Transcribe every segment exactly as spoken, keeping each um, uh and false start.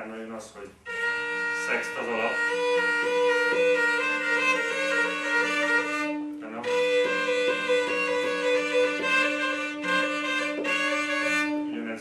utána jön az, hogy szext az alap. Ugyanez.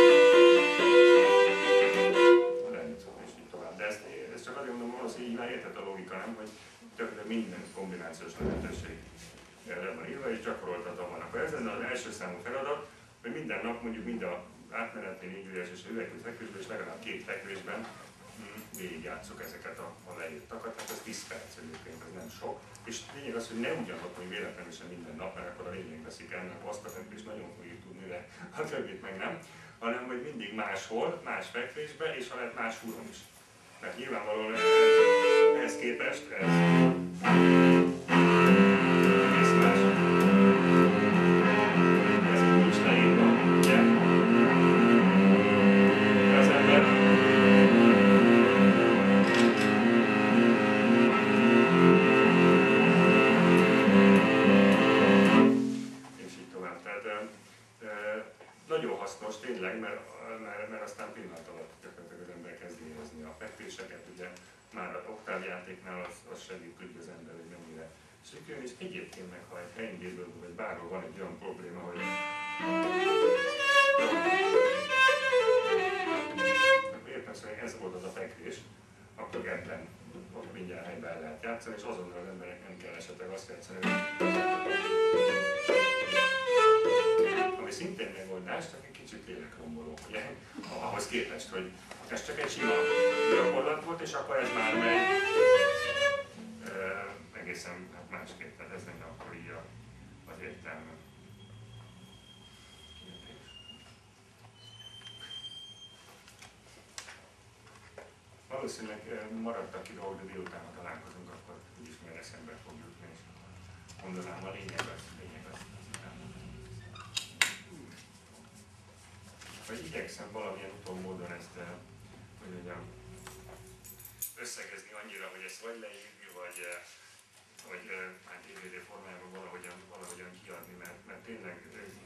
És így tovább. De ezt, ezt csak azért mondom, valószínűleg így már értett a logika, nem? Hogy többnyire minden kombinációs lehetőség le van írva, és gyakoroltatva van. Akkor ez lenne az első számú feladat, hogy minden nap mondjuk mind a átmeneti négyügyes és a üvegű fekvésben, és legalább két fekvésben végigjátszok ezeket a, a leírtakat, tehát ez tíz perc egyébként, ez nem sok. És lényeg az, hogy ne ugyanott, hogy véletlenül sem minden nap, mert akkor a lényeg veszik el, mert azt a fekvés nagyon fogjuk tudni, de a többit meg nem, hanem hogy mindig máshol, más fekvésben, és ha lehet más húron is. Mert nyilvánvalóan ehhez képest ez egész más. Ez így nincs leírva, ugye? Az ember és így tovább. Tehát e, e, nagyon hasznos tényleg, mert, mert, mert aztán pillanat alatt gyakorlatilag az ember kezd érezni a fekvéseket, ugye már a oktávjátéknál az, az segít tudja az ember, hogy mennyire sikerül, és egyébként meg, ha egy helyengéből vagy bárhol van egy olyan probléma, hogy akkor értem szerint ez volt az a fekvés, akkor ebben ott mindjárt helyben el lehet játszani, és azonnal az emberek nem kell esetleg azt játszani, hogy ami szintén megoldás, csak egy kicsit lélekromboló, ugye? Ahhoz képest, hogy ez csak egy sima gyakorlat volt, és akkor ez már megy e, egészen hát másképp, tehát ez nem akkor így az értelme. Valószínűleg maradtak ki dolgok, de délután, ha találkozunk, akkor úgyis majd eszembe fog jutni, és mondanám a lényeg az, lényeg az. Vagy igyekszem valamilyen utómódon ezt, hogy mondjam, összegezni annyira, hogy ezt vagy leírni, vagy, vagy hát dé vé dé formájában valahogyan, valahogyan kiadni, mert, mert tényleg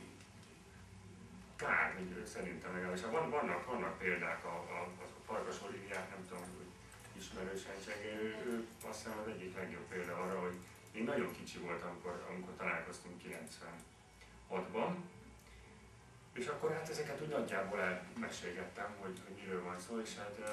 kár, mint szerintem legalábbis. Van, vannak, vannak példák, a, a, a Farkas Oliviát, nem tudom, hogy ismerősen csak, ő, ő azt hiszem az egyik legjobb példa arra, hogy én nagyon kicsi voltam, amikor, amikor találkoztunk kilencvenhatban, és akkor hát ezeket úgy nagyjából elmesélgettem, hogy, hogy miről van szó, és hát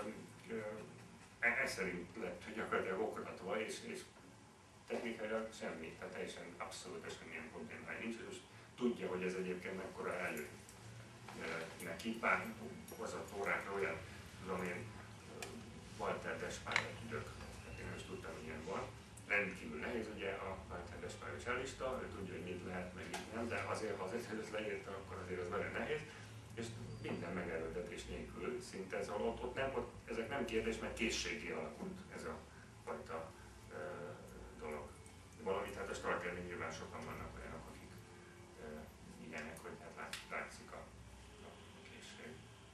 e, e szerint lett gyakorlatilag oktatva, és, és technikailag semmi, tehát teljesen abszolút semmilyen problémája nincs, és tudja, hogy ez egyébként mekkora előny neki. Bár az a órákra olyan, tudom én, Walter Despárra tudok, tehát én is tudtam, hogy ilyen van. Rendkívül nehéz ugye a Walter Despár cellista, ő tudja, hogy mit lehet, meg mit nem, de azért, ha azért, hogy ezt leírta, akkor azért az vele nehéz. És minden megerőltetés nélkül szinte ez ott, ott nem, ott, ezek nem kérdés, mert készségé alakult ez a fajta e, dolog. Valamit hát a Starkernél nyilván sokan vannak olyanok, akik e, ilyenek, hogy hát lát, látszik a, a készség.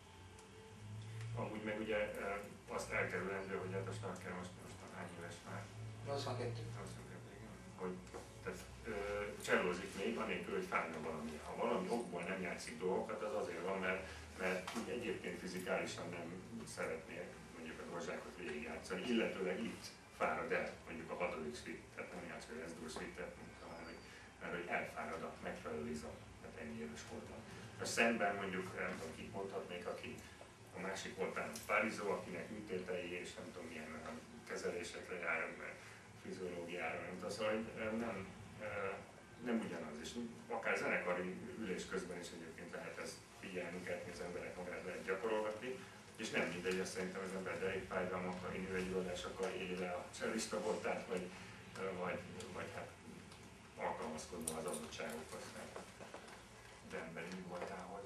Amúgy meg ugye e, azt elkerülendő, hogy hát a Starker most, most hány éves már? nyolcvankettő. nyolcvankettő, igen. Hogy tehát csellózik még, anélkül, hogy fájna valami. Ha valami okból nem játszik dolgokat, az azért van, mert, mert így egyébként fizikálisan nem szeretné mondjuk a dorzsákot végigjátszani, illetőleg itt fárad el mondjuk a hatodik suite, tehát nem játsz az S-dur suite-et, hanem hogy, mert hogy elfárad a megfelelő izom, tehát ennyi éves korban. A szemben mondjuk, nem tudom, kit mondhatnék, aki a másik oldalán Párizó, akinek műtétei és nem tudom milyen kezelésekre jár, fiziológiára, nem tudom, szóval nem, nem ugyanaz, és akár zenekari ülés közben is egyébként lehet ezt figyelni, követni az emberek magát lehet gyakorolgatni, és nem mindegy, azt szerintem az ember derékfájdalmakkal, inőegyülallásokkal éli le a csellista voltát, vagy, vagy, vagy hát alkalmazkodva az adottságokhoz, az emberi mi voltához.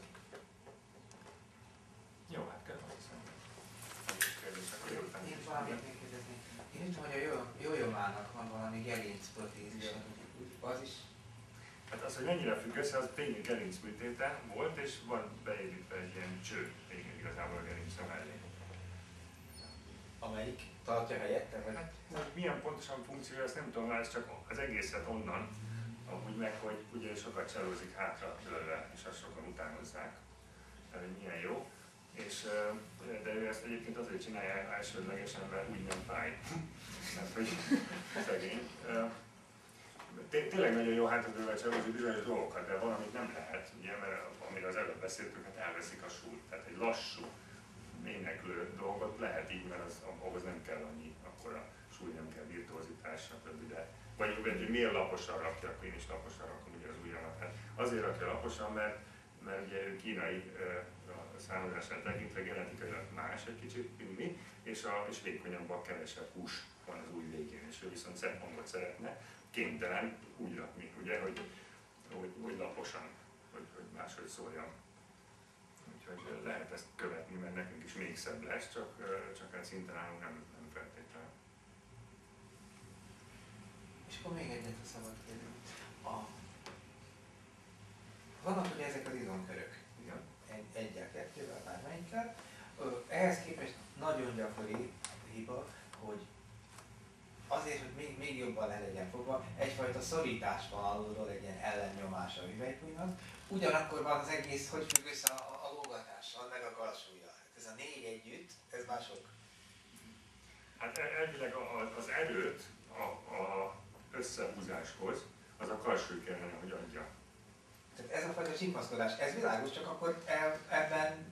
Jó, hát kell azt hiszem. Kérdés, akkor délután Én valamit még kérdezni. Én úgy tudom, hogy a Jojomának van valami gerinc protézis, az is. Hát az, hogy mennyire függ össze, az tényleg gerincműtéte volt, és van beépítve egy ilyen cső, igen, igazából a gerince mellé. Amelyik tartja helyette, vagy? Hát, hogy milyen pontosan funkciója, ezt nem tudom, ez csak az egészet onnan, amúgy meg, hogy ugye sokat csellózik hátra tőle, és azt sokan utánozzák, tehát hogy milyen jó. És, de ő ezt egyébként azért csinálja elsődlegesen, mert úgy nem fáj. Mert hogy szegény. Tényleg nagyon jó hátadővel családozni bizonyos dolgokat, de van, amit nem lehet, ugye, mert amiről az előbb beszéltünk, hát elveszik a súlyt. Tehát egy lassú, éneklő dolgot lehet így, mert az, ahhoz nem kell annyi, akkor a súly, nem kell virtuozitás, stb. De vagy, vagy miért laposan rakja, akkor én is laposan rakom ugye az ujjamat. Hát azért rakja laposan, mert, mert ugye ő kínai a számolását tekintve genetikailag más egy kicsit, mint mi, és, a, és vékonyabbak, kevesebb hús van az új végén, és ő viszont szebb hangot szeretne, kénytelen úgy rakni, ugye, hogy, hogy, hogy laposan, hogy, hogy máshogy szóljon. Úgyhogy lehet ezt követni, mert nekünk is még szebb lesz, csak, csak hát szinten állunk nem, nem feltétlenül. És akkor még egyet a szabad kérni. A... Vannak ugye ezek az izomkörök. Egy, egyel, kettővel, bármelyikkel. Ehhez képest nagyon gyakori hiba, hogy azért, hogy még, még jobban le legyen fogva, egyfajta szorítás van alulról, egy ilyen ellennyomás a hüvelykújnak. Ugyanakkor van az egész, hogy függ össze a, a lógatással, meg a kalsúlyjal. Ez a négy együtt, ez már sok. Hát elvileg az erőt a, a összehúzáshoz az a kalsúly kellene, hogy adja. Tehát ez a fajta csimpaszkodás, ez világos, csak akkor ebben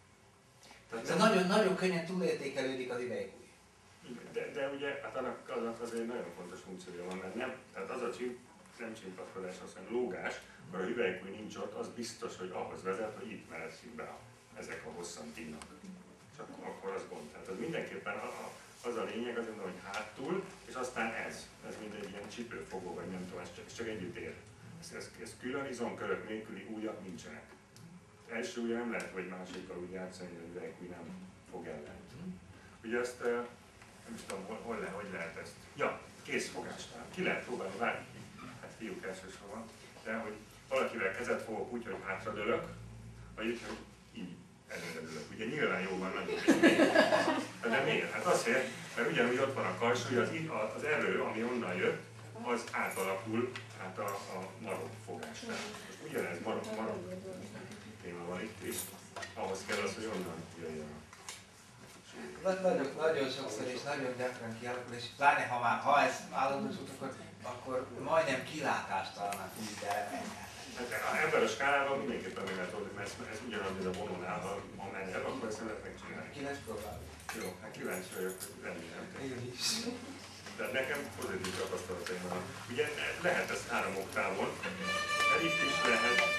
ez nagyon, nagyon könnyen túlértékelődik az hüvelykúj. De, de ugye hát annak, annak azért nagyon fontos funkciója van, mert nem, tehát az a csimp, nem csimpaszkodás, hanem lógás, akkor a hüvelykúj nincs ott, az biztos, hogy ahhoz vezet, hogy itt melegszik be a, ezek a hosszantinak. Csak akkor az gond. Tehát az mindenképpen a, a, az a lényeg, az mondom, hogy hátul, és aztán ez. Ez mint egy ilyen csipőfogó, vagy nem tudom, ez csak, ez csak együtt ér. Ez, ez, ez külön izomkörök nélküli ujjak nincsenek. Az első ujja nem lehet, hogy másikkal úgy játszani, hogy a hüvelykúj nem fog ellen. Ugye ezt nem is tudom, hol, hol le, hogy lehet ezt. Ja, készfogásnál. Ki lehet próbálni várni? Hát fiúk elsősorban. De hogy valakivel kezet fogok úgy, hogy hátradőlök, vagy úgy, hogy így előredőlök. Ugye nyilván jó van nagyon. De miért? Hát azért, mert ugyanúgy ott van a kalsúly, az, az erő, ami onnan jött, az átalakul át a, a marokfogásra. Most ugyanez marok, marok téma van itt is. Ahhoz kell az, hogy onnan jöjjön a Nagyon, nagyon sokszor és nagyon gyakran kialakul, és pláne ha, már, ha ez állandósult, akkor, akkor majdnem kilátástalan úgy, de hát ebben a skálában mindenképpen meg lehet oldani, mert ez, ez ugyanaz, mint a vonónál, ha, ha megy el, akkor ezt nem lehet megcsinálni. Ki lesz próbálni? Jó, hát kíváncsi vagyok, hogy remélem. Én is. De nekem pozitív tapasztalataim van. Ugye lehet ezt három oktávon, mert itt is lehet.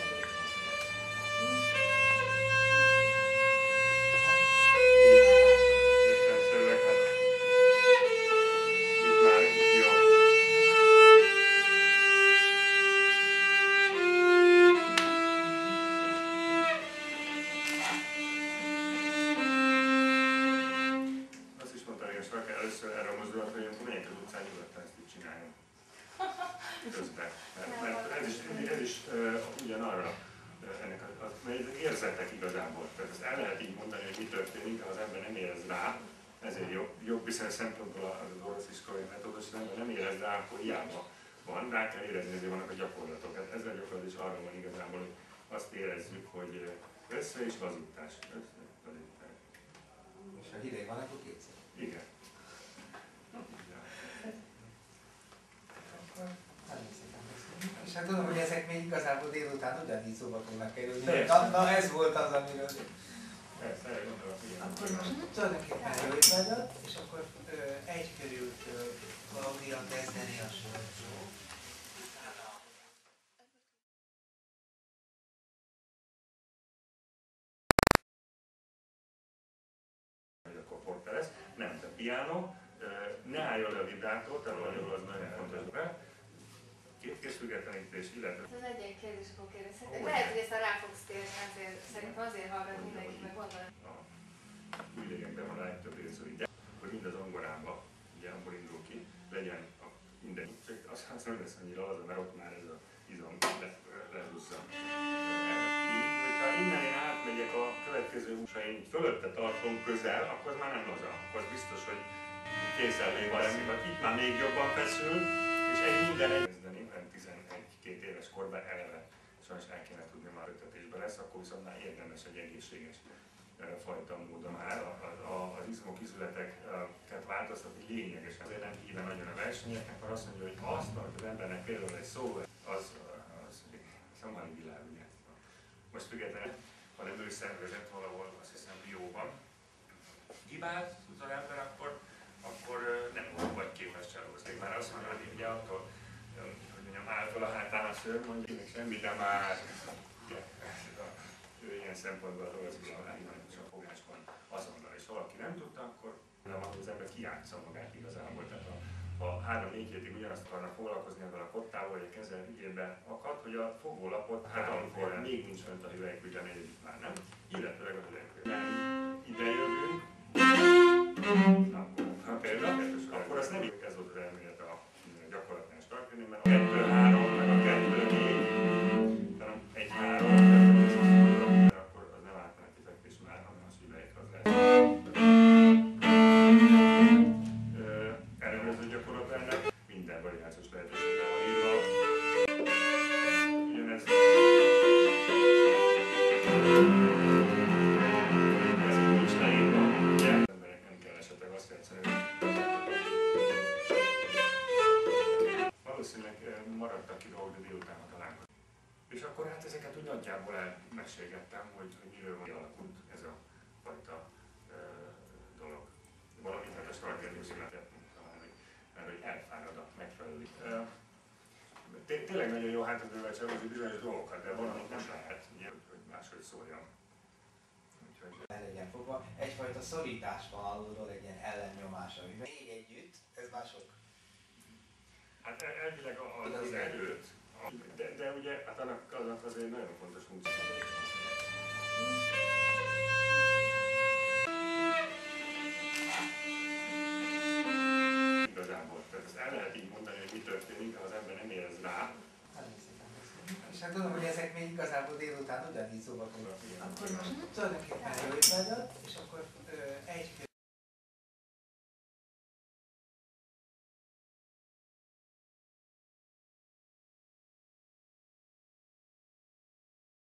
Közben. Mert, mert ez is, ez is uh, ugyanarra, uh, ennek a, a, mert érzetek igazából. Tehát ezt el lehet így mondani, hogy mi történik, de az ember nem érez rá, ezért jobb, jobb bizonyos szempontból az orosz iskolai metódus, az ember nem érez rá, akkor hiába van, rá kell érezni, hogy vannak a gyakorlatok. Hát ezzel gyakorlat is arra van igazából, hogy azt érezzük, hogy össze és lazítás. Össze, lazítás. És ha hideg van, akkor kétszer. Igen. És hát tudom, hogy ezek még igazából délután ugyanígy szóba fognak kerülni. Na, na ez volt az, amiről... Persze, erre gondolok, igen. Akkor most tulajdonképpen jó étvágyat, és akkor ö, egy körült Klaudia kezdeni a sort. Akkor porteresz, nem, de piano, ne álljon le a vibrátor, elő az nagyon fontos be. Két készfüggetlenítés, illetve... Ez egy ilyen kérdés, akkor kérdezhetek. Lehet, hogy ezt rá fogsz térni, azért, szerintem azért hallgat mindenki, meg gondolom. A újlégekben van a legtöbb érzői, de hogy mind az angolában, ugye abból indul ki, legyen a minden. Csak az nem lesz annyira az, mert ott már ez az izom lehúzza. Hogyha innen én átmegyek a következő húsaim, fölötte tartom közel, akkor az már nem laza. Akkor az biztos, hogy készen még valami, vagy itt már még jobban feszül, és egy minden egy kezdeni, mert tizenegy-két éves korban eleve sajnos el kéne tudni, már öttetésben lesz, akkor viszont már érdemes egy egészséges fajta módon áll. Az izmok, izületeket változtatni lényegesen. Azért nem híve nagyon a versenyeknek, mert azt mondja, hogy azt, amit az embernek például egy szó, az, az szomali világ, ugye. Most függetlenül, hanem ő szervezett valahol, azt hiszem, Bióban. Hibált az ember, akkor, akkor nem vagy képes csalózni. Már azt mondja, hogy ugye attól, hogy mondjam, által a hátán a szőr, mondja, még semmi, de már ugye, ő ilyen szempontból dolgozik a fogásban azonnal. És ha valaki nem tudta, akkor nem, az ember kijátsza magát igazából. Tehát ha, ha három-négy hétig ugyanazt akarnak foglalkozni ezzel a kottával, hogy a keze ügyébe akad, hogy a fogólapot, hát amikor még nincs fönt a hüvelykügy, a negyedik már nem, illetőleg a hüvelykügy. Nem ide jövünk, akkor, ha például, akkor azt nem így ez volt az elmélet a gyakorlatnál startkönyvben, mert a kettő három, meg a kettő négy, hanem egy három, akkor az nem átmeneti fekvés már, hanem az hüvelyk az lehet. Előző gyakorlatnál minden variációs lehetőségre van írva. Ugyanez. Ez így nincs leírva, ugye? Az emberek nem kell esetleg azt játszani. Valószínűleg maradtak ki dolgok, de délután találkozunk. És akkor hát ezeket úgy nagyjából elmesélgettem, hogy, hogy miről van alakult ez a fajta uh, dolog. Valamint hát a startgerőszületet találni, mert hogy elfárad a megfelelő. Uh, Tényleg nagyon jó hátadővel családozni bizonyos dolgokat, de valamit nem lehet, ugye, hogy máshogy szóljon. Le legyen fogva. Egyfajta szorítás van alulról, egy ilyen ellennyomás a hüvely. Még együtt, ez már sok. Hát elvileg az, az előtt, de, de ugye hát annak, annak azért nagyon fontos funkció. Igazából, tehát ezt el lehet így mondani, hogy mi történik, ha az ember nem érez rá. És hát tudom, hogy ezek még igazából délután ugyanígy szóba fognak. Akkor most tulajdonképpen rövid vagyok, és akkor ö, egy